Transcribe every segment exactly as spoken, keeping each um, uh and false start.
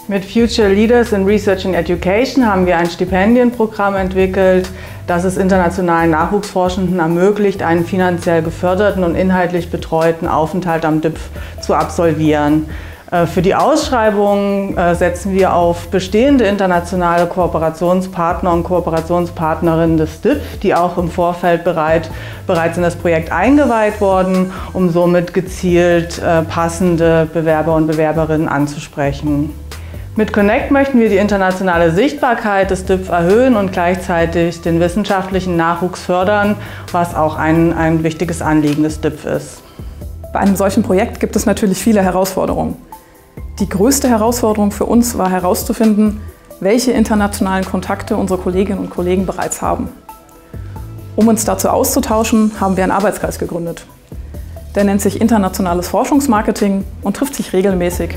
Mit Future Leaders in Research and Education haben wir ein Stipendienprogramm entwickelt, das es internationalen Nachwuchsforschenden ermöglicht, einen finanziell geförderten und inhaltlich betreuten Aufenthalt am D I P F zu absolvieren. Für die Ausschreibung setzen wir auf bestehende internationale Kooperationspartner und Kooperationspartnerinnen des D I P F, die auch im Vorfeld bereit, bereits in das Projekt eingeweiht wurden, um somit gezielt passende Bewerber und Bewerberinnen anzusprechen. Mit Connect möchten wir die internationale Sichtbarkeit des D I P F erhöhen und gleichzeitig den wissenschaftlichen Nachwuchs fördern, was auch ein, ein wichtiges Anliegen des D I P F ist. Bei einem solchen Projekt gibt es natürlich viele Herausforderungen. Die größte Herausforderung für uns war herauszufinden, welche internationalen Kontakte unsere Kolleginnen und Kollegen bereits haben. Um uns dazu auszutauschen, haben wir einen Arbeitskreis gegründet. Der nennt sich Internationales Forschungsmarketing und trifft sich regelmäßig.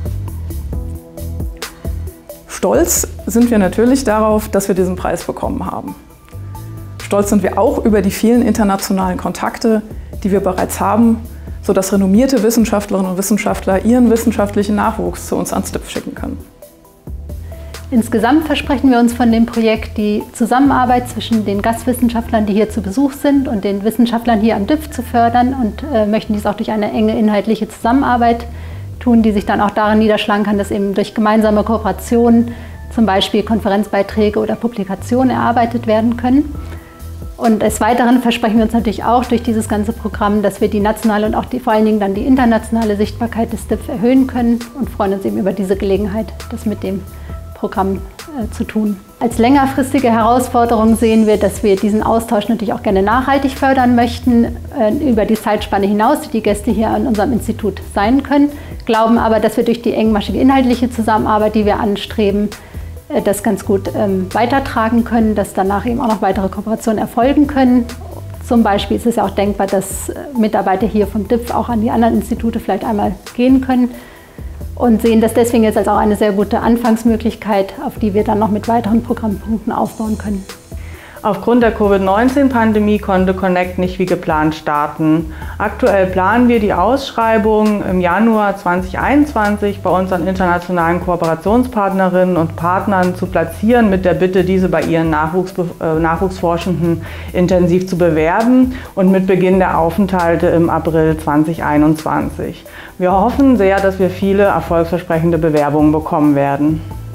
Stolz sind wir natürlich darauf, dass wir diesen Preis bekommen haben. Stolz sind wir auch über die vielen internationalen Kontakte, die wir bereits haben, sodass renommierte Wissenschaftlerinnen und Wissenschaftler ihren wissenschaftlichen Nachwuchs zu uns ans D I P F schicken können. Insgesamt versprechen wir uns von dem Projekt die Zusammenarbeit zwischen den Gastwissenschaftlern, die hier zu Besuch sind, und den Wissenschaftlern hier am D I P F zu fördern und äh, möchten dies auch durch eine enge inhaltliche Zusammenarbeit tun, die sich dann auch darin niederschlagen kann, dass eben durch gemeinsame Kooperationen zum Beispiel Konferenzbeiträge oder Publikationen erarbeitet werden können. Und des Weiteren versprechen wir uns natürlich auch durch dieses ganze Programm, dass wir die nationale und auch die, vor allen Dingen dann die internationale Sichtbarkeit des D I P F erhöhen können und freuen uns eben über diese Gelegenheit, das mit dem Programm äh, zu tun. Als längerfristige Herausforderung sehen wir, dass wir diesen Austausch natürlich auch gerne nachhaltig fördern möchten, äh, über die Zeitspanne hinaus, die die Gäste hier an unserem Institut sein können, glauben aber, dass wir durch die engmaschige inhaltliche Zusammenarbeit, die wir anstreben, das ganz gut ähm, weitertragen können, dass danach eben auch noch weitere Kooperationen erfolgen können. Zum Beispiel ist es ja auch denkbar, dass Mitarbeiter hier vom D I P F auch an die anderen Institute vielleicht einmal gehen können und sehen das deswegen jetzt als auch eine sehr gute Anfangsmöglichkeit, auf die wir dann noch mit weiteren Programmpunkten aufbauen können. Aufgrund der Covid neunzehn Pandemie konnte Connect nicht wie geplant starten. Aktuell planen wir die Ausschreibung im Januar zweitausendeinundzwanzig bei unseren internationalen Kooperationspartnerinnen und Partnern zu platzieren, mit der Bitte, diese bei ihren Nachwuchs, äh, Nachwuchsforschenden intensiv zu bewerben und mit Beginn der Aufenthalte im April zweitausendeinundzwanzig. Wir hoffen sehr, dass wir viele erfolgsversprechende Bewerbungen bekommen werden.